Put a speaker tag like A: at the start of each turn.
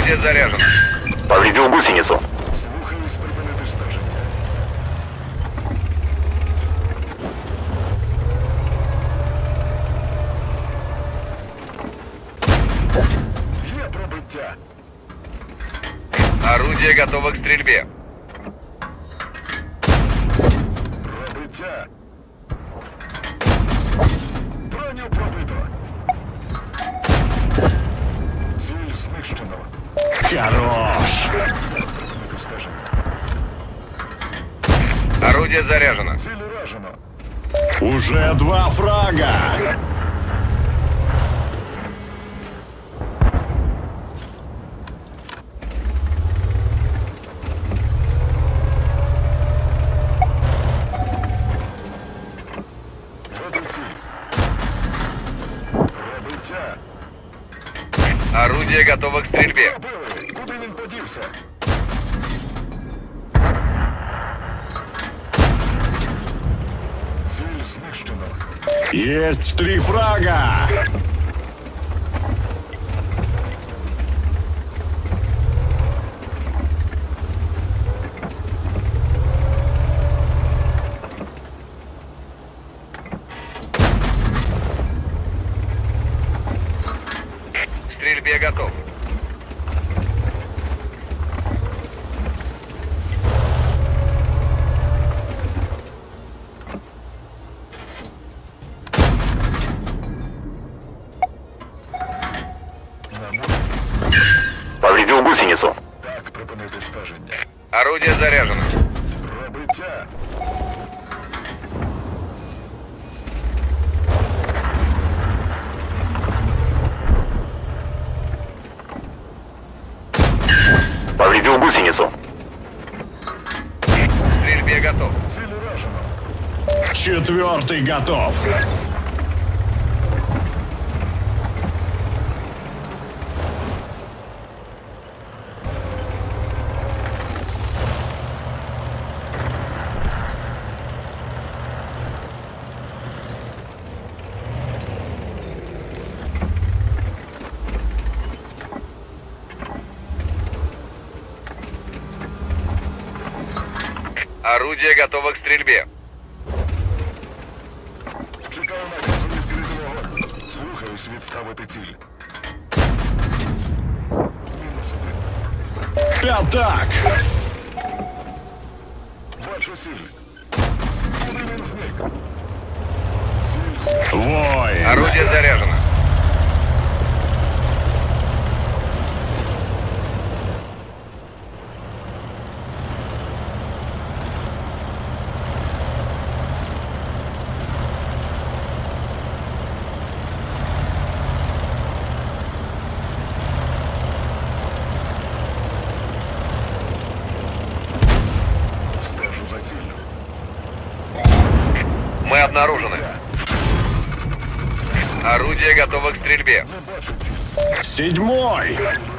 A: Орудие заряжено.
B: Повредил гусеницу.
C: Слухаюсь, припинити стеження. Є пробиття.
A: Орудие готово к стрельбе.
C: Пробиття. Броню пробито. Ціль знищено.
D: Хорош!
C: Припинити стеження.
A: Орудие заряжено.
C: Ціль уражено.
D: Уже 2 фрага!
C: Пробиття.
A: Орудие готово к стрельбе.
C: Пробили. Куди він подівся? Ціль знищено.
D: Есть 3 фрага!
A: К стрельбе готов.
C: На вулиці.
B: Повредил гусеницу.
C: Так, припинити стеження.
A: Орудие заряжено.
C: Пробиття.
B: Повредил гусеницу.
A: К стрельбе готов.
C: Ціль уражено.
D: 4-й готов!
A: Орудие готово к стрельбе.
C: Чекаю наказу відкрити вогонь. Слухаюсь, відставити ціль. -1.
D: Пятак!
C: Бачу ціль. Куди він зник? Ціль
D: Воин!
A: Орудие заряжено.
C: стежу за ціллю.
A: Мы обнаружены. Орудие готово к стрельбе.
C: Не бачу ціль.
D: 7-й!